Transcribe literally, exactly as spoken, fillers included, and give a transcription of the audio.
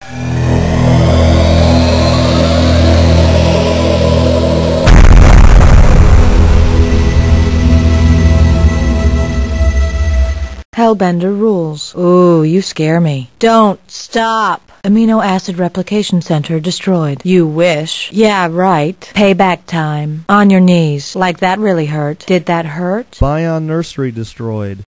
Hellbender rules. Ooh, you scare me. Don't stop. Amino acid replication center destroyed. You wish. Yeah, right. Payback time. On your knees. Like that really hurt. Did that hurt? Bion nursery destroyed.